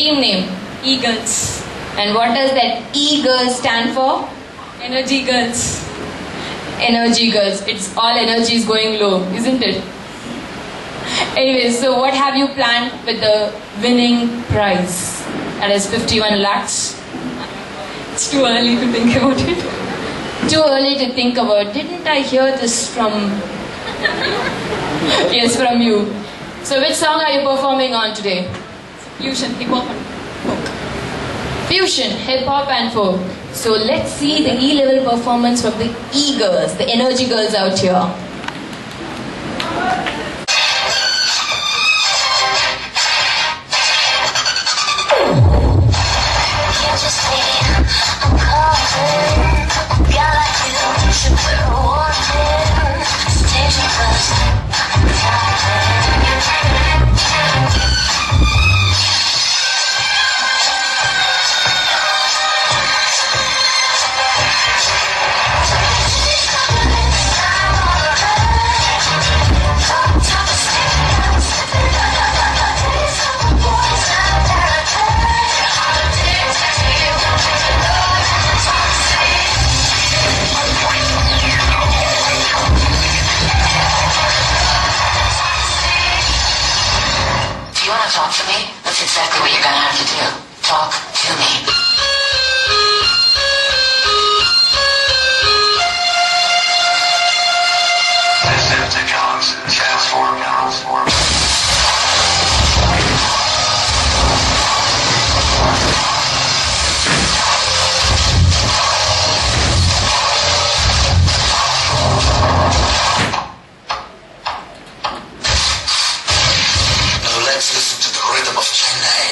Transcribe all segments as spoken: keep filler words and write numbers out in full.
team name? E-Girls. And what does that E-Girls stand for? Energy Girls. Energy Girls. It's all energy is going low, isn't it? Anyways, so what have you planned with the winning prize? That is fifty-one lakhs. It's too early to think about it. Too early to think about. Didn't I hear this from... Yes, from you. So which song are you performing on today? Fusion, hip-hop and folk. Fusion, hip-hop and folk. So let's see the E-level performance from the E-Girls, the energy girls out here. Talk to me? That's exactly what you're gonna have to do. Talk to me. Decepticons transform, transform. Let's listen to the rhythm of Chennai.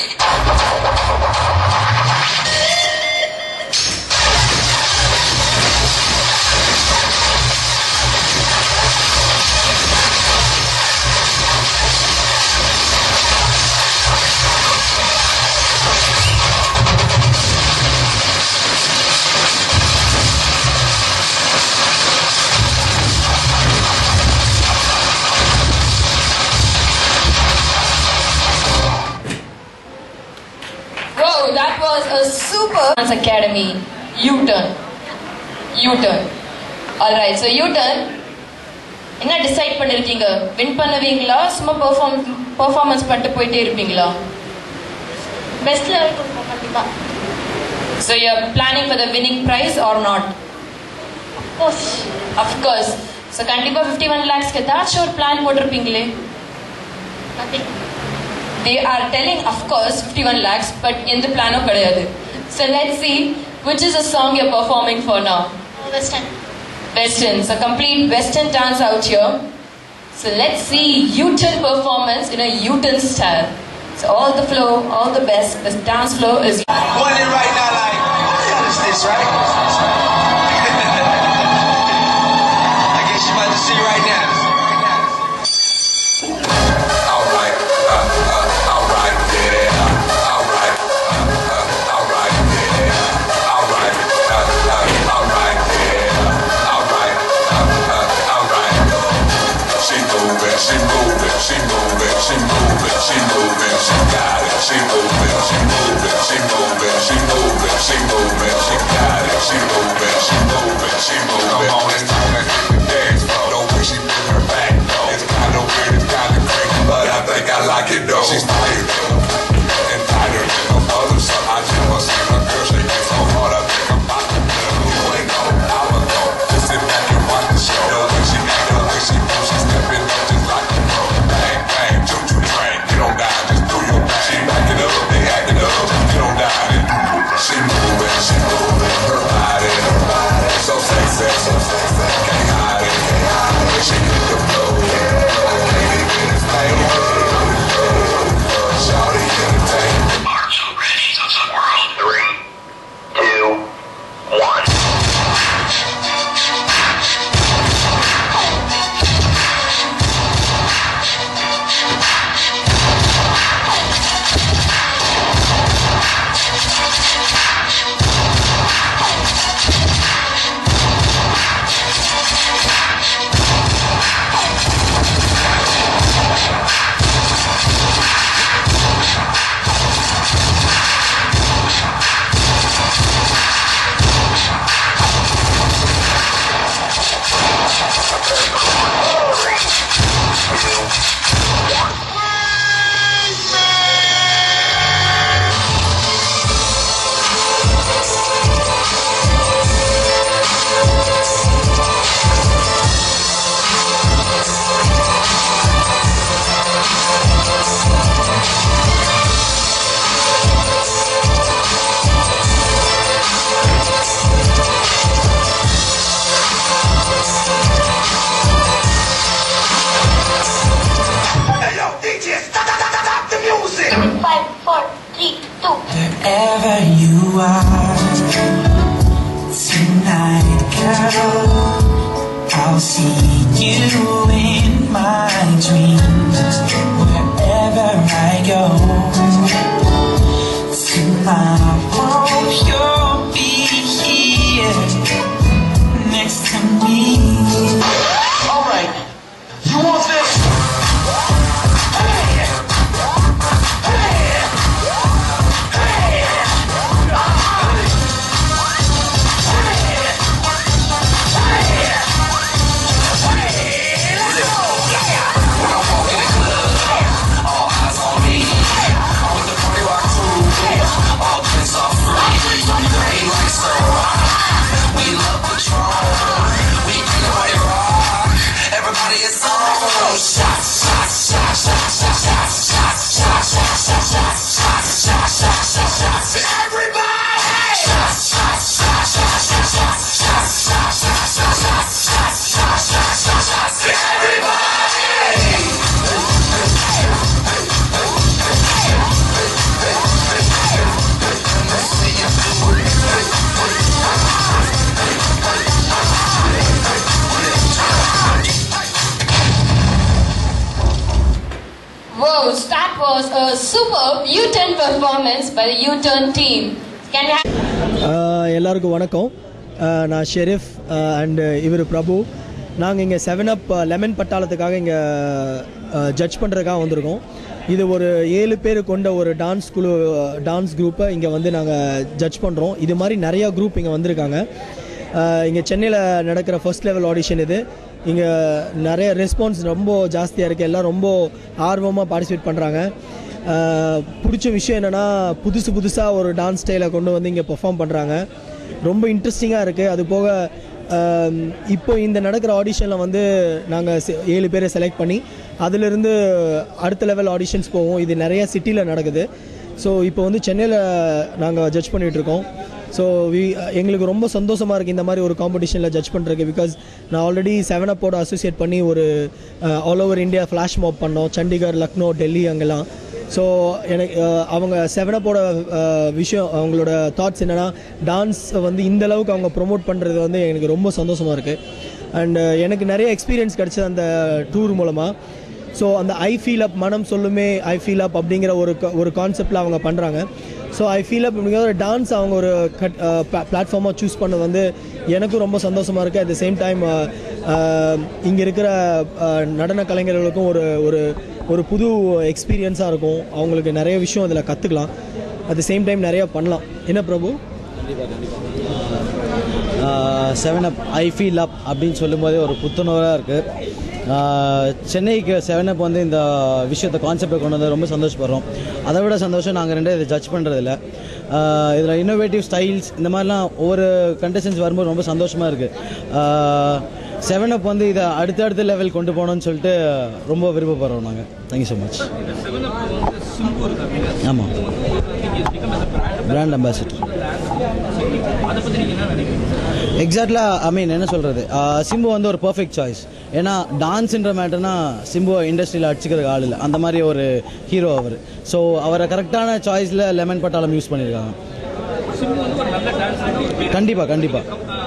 That was a super Dance Academy U-turn. U-turn. Alright, so U-turn. என்ன decide பண்ணிருக்கீங்க? Win பண்ணுவீங்களா? சும்மா perform performance பண்ணிட்டு போயிட்டே இருப்பீங்களா? Best level கொடுப்போம் கண்டிப்பா. So you're planning for the winning prize or not? Of course. Of course. So கண்டிப்பா fifty-one lakhs க்கு ஏதாச்சும் ஒரு பிளான் போட்டிருப்பீங்களே? Nothing. They are telling, of course, fifty-one lakhs, but in the plano kadayadu. So let's see, which is the song you're performing for now? Western. Western. So complete Western dance out here. So let's see U-turn performance in a U-turn style. So all the flow, all the best. The dance flow is... Wondering right now, like, what the hell is this, right? I guess you're about to see right now. She moving, she moving, she moving, she moving, she got it. She moving, she moving, she moving, she moving, she moving, she got it. She moving, she moving, she moving. Come on, it's time to hit the dance floor. The way she put her back, though. It's kinda weird, it's kinda crazy, but I think I like it though. She's tighter and tighter than no other, so I just wanna see my girl shaking so hard. I think I'm about to let her who ain't know how I go. Just sit back and watch the show. The way she act, the way she moves, she's stepping up just like a pro. Bang, bang, choo choo train. You don't die, just do your thing. She back it up, they act it up. You don't die, they do. She moving, she moving, her body, her body. So sexy, so sexy, can't hide it, can't hide it. She hit the flow, I can't even explain it. She five, four, three, two. Wherever you are tonight, girl, I'll see you in my dreams. Wherever I go, tomorrow you'll be here next to me. All right, you want this? Whoa, that was a superb U-turn performance by the U-turn team. Can we have... எல்லாருக்கும் வணக்கம். நான் Sharif and இவர் பிரபு. நாங்கள் இங்கே seven அப் lemon பட்டாளத்துக்காக இங்கே judge பண்ணுறதுக்காக வந்திருக்கோம். இது ஒரு ஏழு பேர் கொண்ட ஒரு டான்ஸ் குழு டான்ஸ் குரூப்பை இங்கே வந்து நாங்கள் ஜட்ஜ் பண்ணுறோம். இது மாதிரி நிறையா குரூப் இங்கே வந்திருக்காங்க. இங்கே சென்னையில் நடக்கிற ஃபர்ஸ்ட் லெவல் ஆடிஷன் இது. இங்கே நிறைய ரெஸ்பான்ஸ் ரொம்ப ஜாஸ்தியாக இருக்குது. எல்லாம் ரொம்ப ஆர்வமாக பார்ட்டிசிபேட் பண்ணுறாங்க. பிடிச்ச விஷயம் என்னென்னா புதுசு புதுசாக ஒரு டான்ஸ் ஸ்டைலை கொண்டு வந்து இங்கே பெர்ஃபார்ம் பண்ணுறாங்க. ரொம்ப இன்ட்ரெஸ்டிங்காக இருக்குது. அது போக இப்போ இந்த நடக்கிற ஆடிஷனில் வந்து நாங்கள் ஏழு பேரை செலக்ட் பண்ணி அதிலிருந்து அடுத்த லெவல் ஆடிஷன்ஸ் போவோம். இது நிறைய சிட்டியில் நடக்குது. ஸோ இப்போ வந்து சென்னையில் நாங்கள் ஜட்ஜ் பண்ணிகிட்ருக்கோம். ஸோ வி எங்களுக்கு ரொம்ப சந்தோஷமாக இருக்குது இந்த மாதிரி ஒரு காம்படிஷனில் ஜட்ஜ் பண்ணுறதுக்கு. பிகாஸ் நான் ஆல்ரெடி செவன் அப்போட அசோசியேட் பண்ணி ஒரு all over India flash mob பண்ணோம், சண்டிகர், லக்னோ, டெல்லி அங்கெல்லாம். ஸோ எனக்கு அவங்க செவன் அப்போட விஷயம், அவங்களோட தாட்ஸ் என்னென்னா டான்ஸ் வந்து இந்த அளவுக்கு அவங்க ப்ரொமோட் பண்ணுறது வந்து எனக்கு ரொம்ப சந்தோஷமாக இருக்குது. அண்ட் எனக்கு நிறைய எக்ஸ்பீரியன்ஸ் கிடச்சிது அந்த டூர் மூலமாக. ஸோ அந்த ஐ ஃபீல் அப், மனம் சொல்லுமே ஐ ஃபீல் அப் அப்படிங்கிற ஒரு ஒரு கான்செப்டில் அவங்க பண்ணுறாங்க. ஸோ ஐ ஃபீல் அப் அப்படிங்கிற ஒரு டான்ஸ் அவங்க ஒரு கட் பிளாட்ஃபார்மாக சூஸ் பண்ணது வந்து எனக்கும் ரொம்ப சந்தோஷமாக இருக்குது. அட் த சேம் டைம் இங்கே இருக்கிற நடன கலைஞர்களுக்கும் ஒரு ஒரு ஒரு புது எக்ஸ்பீரியன்ஸாக இருக்கும். அவங்களுக்கு நிறைய விஷயம் அதில் கற்றுக்கலாம். அட் த சேம் டைம் நிறையா பண்ணலாம். என்ன பிரபு? கண்டிப்பாக கண்டிப்பாக செவன் அப் ஐ ஃபீல் அப் அப்படின்னு சொல்லும்போதே ஒரு புத்துணர்வாக இருக்குது. சென்னைக்கு செவன் அப் வந்து இந்த விஷயத்தை கான்செப்டை கொண்டு வந்து ரொம்ப சந்தோஷப்படுறோம். அதை விட சந்தோஷம் நாங்கள் ரெண்டே இதை ஜட்ஜ் பண்ணுறதில்ல. இதில் இன்னோவேட்டிவ் ஸ்டைல்ஸ் இந்த மாதிரிலாம் ஒவ்வொரு கண்டஸ்டன்ஸ் வரும்போது ரொம்ப சந்தோஷமாக இருக்குது. செவன் அப் வந்து இதை அடுத்த அடுத்த லெவல் கொண்டு போகணும்னு சொல்லிட்டு ரொம்ப விருப்பப்படுறோம் நாங்கள். Thank you so much. ஆமாம், பிராண்ட் அம்பாசிடர். எக்ஸாக்ட்லாக ஐ மீன் என்ன சொல்கிறது, சிம்பு வந்து ஒரு பர்ஃபெக்ட் சாய்ஸ். ஏன்னா டான்ஸுன்ற மேட்டர்னா சிம்புவை இண்டஸ்ட்ரியில் அடிச்சுக்கிறதுக்கு ஆள் இல்லை, அந்த மாதிரி ஒரு ஹீரோ அவர். ஸோ அவரை கரெக்டான சாய்ஸில் லெமன் பட்டாளம் யூஸ் பண்ணியிருக்காங்க. கண்டிப்பாக கண்டிப்பாக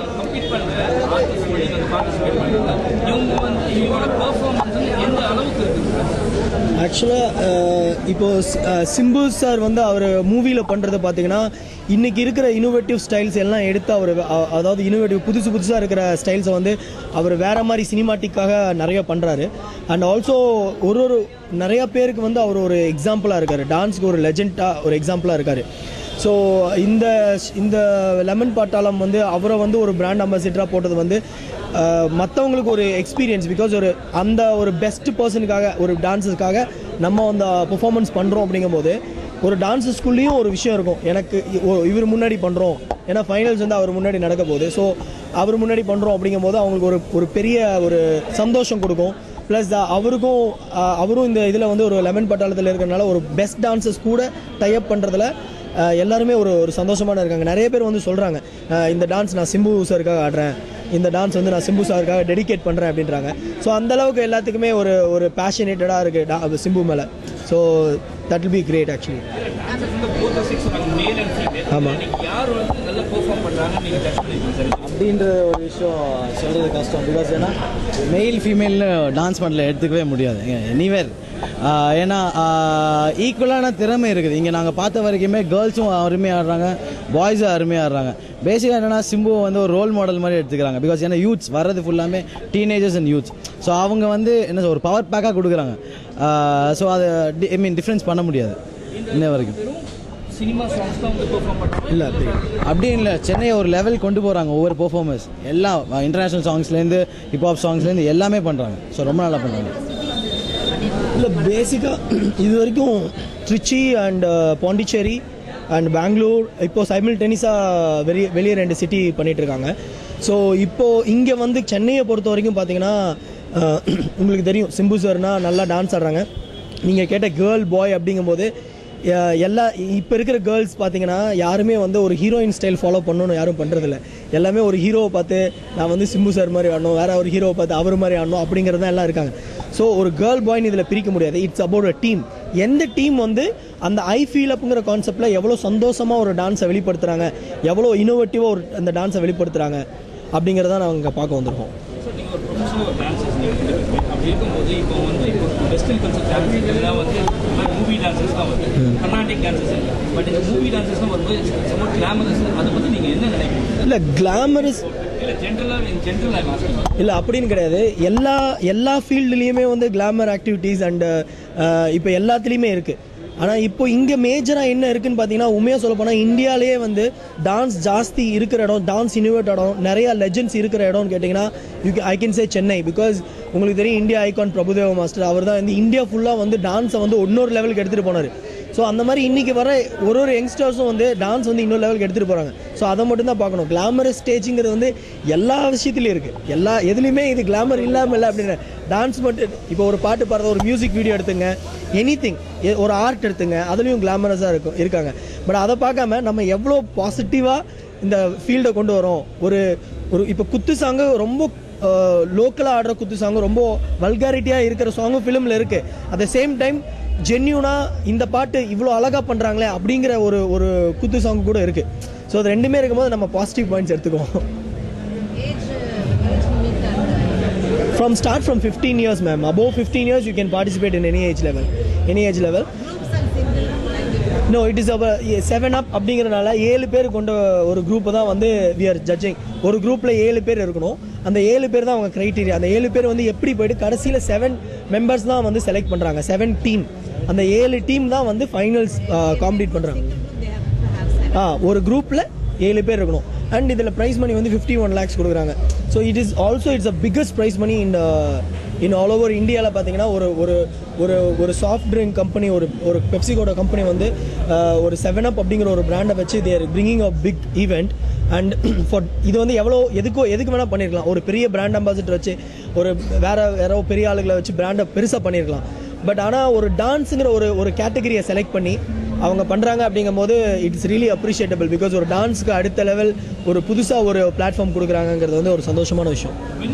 ஆக்சுவலாக இப்போது சிம்பு சார் வந்து அவர் மூவியில் பண்ணுறது பார்த்தீங்கன்னா இன்றைக்கி இருக்கிற இனோவேட்டிவ் ஸ்டைல்ஸ் எல்லாம் எடுத்து அவர், அதாவது இனோவேட்டிவ் புதுசு புதுசாக இருக்கிற ஸ்டைல்ஸை வந்து அவர் வேறு மாதிரி சினிமாட்டிக்காக நிறைய பண்ணுறாரு. அண்ட் ஆல்சோ ஒரு ஒரு நிறையா பேருக்கு வந்து அவர் ஒரு எக்ஸாம்பிளாக இருக்கார், டான்ஸுக்கு ஒரு லெஜெண்டாக ஒரு எக்ஸாம்பிளாக இருக்கார். ஸோ இந்த இந்த லெமன் பட்டாளம் வந்து அவரை வந்து ஒரு பிராண்ட் அம்பாசிடராக போட்டது வந்து மற்றவங்களுக்கு ஒரு எக்ஸ்பீரியன்ஸ். பிகாஸ் ஒரு அந்த ஒரு பெஸ்ட் பர்சனுக்காக, ஒரு டான்ஸுக்காக நம்ம அந்த பெர்ஃபார்மன்ஸ் பண்ணுறோம். அப்படிங்கும்போது ஒரு டான்ஸ் ஸ்கூல்லையும் ஒரு விஷயம் இருக்கும், எனக்கு இவர் முன்னாடி பண்ணுறோம், ஏன்னா ஃபைனல்ஸ் வந்து அவர் முன்னாடி நடக்க போகுது. ஸோ அவர் முன்னாடி பண்ணுறோம் அப்படிங்கும்போது அவங்களுக்கு ஒரு ஒரு பெரிய ஒரு சந்தோஷம் கொடுக்கும். ப்ளஸ் அவருக்கும் அவரும் இந்த இதில் வந்து ஒரு லெமன் பட்டாளத்தில் இருக்கிறனால ஒரு பெஸ்ட் டான்ஸஸ் கூட டைப் பண்ணுறதுல எல்லாருமே ஒரு ஒரு சந்தோஷமான இருக்காங்க. நிறைய பேர் வந்து சொல்கிறாங்க, இந்த டான்ஸ் நான் சிம்பு சாருக்காக ஆடுறேன், இந்த டான்ஸ் வந்து நான் சிம்பு சாருக்காக டெடிகேட் பண்ணுறேன் அப்படின்றாங்க. ஸோ அந்தளவுக்கு எல்லாத்துக்குமே ஒரு ஒரு பேஷனேட்டடாக இருக்குது சிம்பு மேலே. So that will be great actually. ஆமாம் அப்படின்ற ஒரு விஷயம் சொல்கிறது கஷ்டம். பிகாஸ் ஏன்னா மெயில் ஃபீமேல்னு டான்ஸ் பண்ணல எடுத்துக்கவே முடியாது எனிவேர். ஏன்னா ஈக்குவலான திறமை இருக்குது இங்கே. நாங்கள் பார்த்த வரைக்குமே கேர்ள்ஸும் அருமையாக ஆடுறாங்க, பாய்ஸும் அருமையாக ஆடுறாங்க. பேசிக்காக என்னென்னா சிம்பு வந்து ஒரு ரோல் மாடல் மாதிரி எடுத்துக்கிறாங்க. பிகாஸ் ஏன்னா யூத்ஸ் வர்றது ஃபுல்லாமே டீனேஜர்ஸ் அண்ட் யூத்ஸ். ஸோ அவங்க வந்து என்ன ஒரு பவர் பேக்காக கொடுக்குறாங்க. ஸோ அதை ஐ மீன் டிஃப்ரென்ஸ் பண்ண முடியாது இன்ன வரைக்கும். சினிமா சாங்ஸ் தான் வந்து பெர்ஃபார்ம் பண்ணுறாங்க இல்லை அப்படி அப்படி இல்லை. சென்னையை ஒரு லெவல் கொண்டு போகிறாங்க ஒவ்வொரு பெர்ஃபார்மன்ஸ். எல்லாம் இன்டர்நேஷ்னல் சாங்ஸ்லேருந்து ஹிப்ஹாப் சாங்ஸ்லேருந்து எல்லாமே பண்ணுறாங்க. ஸோ ரொம்ப நல்லா பண்ணுறாங்க. இல்லை பேசிக்காக இது வரைக்கும் ட்ரிச்சி அண்ட் பாண்டிச்சேரி அண்ட் பெங்களூர் இப்போ சைமில்டேனியஸாக வெளியே வெளியே ரெண்டு சிட்டி பண்ணிகிட்ருக்காங்க. ஸோ இப்போது இங்கே வந்து சென்னையை பொறுத்த வரைக்கும் பார்த்தீங்கன்னா உங்களுக்கு தெரியும் சிம்பு சார்னா நல்லா டான்ஸ் ஆடுறாங்க. நீங்கள் கேட்ட கேர்ள் பாய் அப்படிங்கும்போது எல்லா இப்போ இருக்கிற கேர்ள்ஸ் பார்த்தீங்கன்னா யாருமே வந்து ஒரு ஹீரோயின் ஸ்டைல் ஃபாலோ பண்ணணும்னு யாரும் பண்ணுறதில்ல. எல்லாமே ஒரு ஹீரோவை பார்த்து நான் வந்து சிம்பு சார் மாதிரி ஆடணும், வேறு ஒரு ஹீரோவை பார்த்து அவர் மாதிரி ஆடணும் அப்படிங்கிறது தான் எல்லாம் இருக்காங்க. ஸோ ஒரு கேர்ள் பாய்னு இதில் பிரிக்க முடியாது. It's about a team. எந்த டீம் வந்து அந்த ஐ ஃபீல் அப்புங்கிற கான்செப்டில் எவ்வளோ சந்தோஷமாக ஒரு டான்ஸை வெளிப்படுத்துகிறாங்க, எவ்வளோ இனோவேட்டிவாக ஒரு அந்த டான்ஸை வெளிப்படுத்துகிறாங்க அப்படிங்கிறத நாங்கள் இங்கே பார்க்க வந்திருக்கோம். அப்படி இருக்கும்போது இப்போ வந்து இப்போ வெஸ்டர்ன் கல்ச்சர் டான்ஸஸ் எல்லாம் வந்து மூவி டான்ஸஸ் தான் வருது, கர்நாடிக் டான்ஸஸ் இல்லை. பட் இந்த மூவி டான்ஸஸ் தான் வரும்போது ரொம்ப கிளாமரஸ். அதை பற்றி நீங்கள் என்ன நினைக்கிறீங்க? இல்லை கிளாமரஸ் இல்லை ஜென்ரலாக ஜென்ரலாக இல்லை அப்படின்னு கிடையாது. எல்லா எல்லா ஃபீல்டுலேயுமே வந்து கிளாமர் ஆக்டிவிட்டீஸ் அண்டு இப்போ எல்லாத்துலேயுமே இருக்குது. ஆனால் இப்போ இங்கே மேஜராக என்ன இருக்குதுன்னு பார்த்தீங்கன்னா உண்மையாக சொல்ல போனால் இந்தியாவிலேயே வந்து டான்ஸ் ஜாஸ்தி இருக்கிற இடம், டான்ஸ் இனோவேட் இடம், நிறையா லெஜெண்ட்ஸ் இருக்கிற இடம்னு கேட்டிங்கன்னா you I can say Chennai. Because உங்களுக்கு தெரியும் இந்தியா ஐகான் பிரபுதேவா மாஸ்டர் அவர் தான் வந்து இந்தியா ஃபுல்லாக வந்து டான்ஸை வந்து இன்னொரு லெவலுக்கு எடுத்துகிட்டு போனார். ஸோ அந்த மாதிரி இன்றைக்கி வர ஒரு ஒரு யங்ஸ்டர்ஸும் வந்து டான்ஸ் வந்து இன்னொரு லெவலுக்கு எடுத்துகிட்டு போகிறாங்க. ஸோ அதை மட்டும் தான் பார்க்கணும். கிளாமரஸ் ஸ்டேஜுங்கிறது வந்து எல்லா விஷயத்துலையும் இருக்குது. எல்லா எதுலேயுமே இது கிளாமர் இல்லாமல் இல்லை அப்படின்னு டான்ஸ் மட்டும். இப்போ ஒரு பாட்டு பாடுறது, ஒரு மியூசிக் வீடியோ எடுத்துங்க, எனி திங், ஒரு ஆர்ட் எடுத்துங்க, அதுலேயும் கிளாமரஸாக இருக்கும் இருக்காங்க. பட் அதை பார்க்காம நம்ம எவ்வளோ பாசிட்டிவாக இந்த ஃபீல்டை கொண்டு வரோம். ஒரு ஒரு இப்போ குத்து சாங்கு ரொம்ப லோக்கலாக ஆடுற குத்து சாங்கு ரொம்ப வல்காரிட்டியாக இருக்கிற சாங்கும் ஃபிலிமில் இருக்குது. அட் த சேம் டைம் ஜென்யூனாக இந்த பாட்டு இவ்வளோ அழகாக பண்ணுறாங்களே அப்படிங்கிற ஒரு ஒரு குத்து சாங் கூட இருக்குது. ஸோ அது ரெண்டுமே இருக்கும்போது நம்ம பாசிட்டிவ் பாயிண்ட்ஸ் எடுத்துக்குவோம். From start from fifteen years, ma'am. Above fifteen years, you can participate in any age level. Any age level. No, it is our seven up அப்படிங்கிறனால ஏழு பேர் கொண்ட ஒரு குரூப்பை தான் வந்து we are judging. ஒரு குரூப்பில் ஏழு பேர் இருக்கணும். அந்த ஏழு பேர் தான் அவங்க க்ரைட்டீரியா. அந்த ஏழு பேர் வந்து எப்படி போய்ட்டு கடைசியில் செவன் மெம்பர்ஸ் தான் வந்து செலக்ட் பண்ணுறாங்க. Seven team. அந்த ஏழு டீம் தான் வந்து ஃபைனல்ஸ் காம்பீட் பண்ணுறாங்க. ஆ ஒரு குரூப்பில் ஏழு பேர் இருக்கணும். அண்ட் இதில் ப்ரைஸ் மணி வந்து ஃபிஃப்டி ஒன் லேக்ஸ் கொடுக்குறாங்க. So it is also it's a biggest prize money in in all over இந்தியாவில். பார்த்தீங்கன்னா ஒரு ஒரு ஒரு ஒரு சாஃப்ட் ட்ரிங்க் கம்பெனி, ஒரு ஒரு பெப்சிகோட கம்பெனி வந்து ஒரு செவன் அப் அப்படிங்கிற ஒரு பிராண்டை வச்சு they're bringing a big event. And for இது வந்து எவ்வளோ எதுக்கோ எதுக்கு வேணால் பண்ணியிருக்கலாம். ஒரு பெரிய பிராண்ட் அம்பாசிடர் வச்சு, ஒரு வேறு வேற பெரிய ஆளுகளை வச்சு பிராண்டை பெருசாக பண்ணியிருக்கலாம். பட் ஆனால் ஒரு டான்ஸுங்கிற ஒரு ஒரு கேட்டகரியை செலக்ட் பண்ணி அவங்க பண்ணுறாங்க அப்படிங்கும் போது இட்ஸ் ரியலி அப்ரிஷியேட்டபிள். பிகாஸ் ஒரு டான்ஸுக்கு அடுத்த லெவல் ஒரு புதுசாக ஒரு பிளாட்ஃபார்ம் கொடுக்குறாங்கிறது வந்து ஒரு சந்தோஷமான விஷயம்.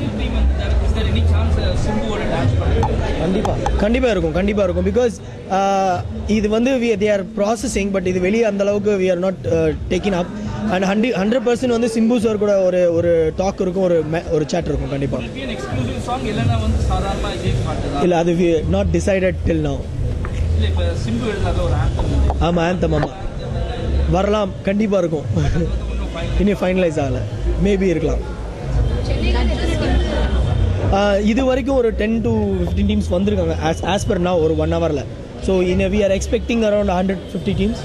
கண்டிப்பாக கண்டிப்பாக இருக்கும் கண்டிப்பாக இருக்கும். பிகாஸ் இது வந்து we they are processing. But இது வெளியே அந்த அளவுக்கு we are not taking up. And hundred hundred percent வந்து சிம்பு சார் கூட ஒரு ஒரு டாக் இருக்கும், ஒரு ஒரு சேட் இருக்கும் கண்டிப்பாக. இல்லை அது we not decided till now. ஆமாம் ஆந்தம் ஆமாம் வரலாம், கண்டிப்பாக இருக்கும். இன்னும் ஃபைனலைஸ் ஆகலை, மேபி இருக்கலாம். இது வரைக்கும் ஒரு டென் டு ஃபிஃப்டீன் டீம்ஸ் வந்திருக்காங்க ஆஸ் ஆஸ் பர் நவ் ஒரு ஒன் ஹவரில். So in we are expecting around hundred fifty teams.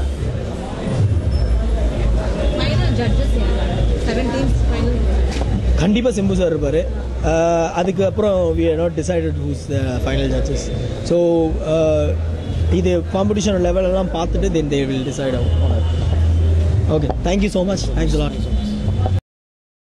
கண்டிப்பாக சிம்பு சார் இருப்பார். அதுக்கப்புறம் we are not decided who's the final judges. So இது காம்படிஷன் லெவலெல்லாம் பார்த்துட்டு தென் தே வில் டிசைட் ஆகும். Okay, thank you so much. Thanks lot.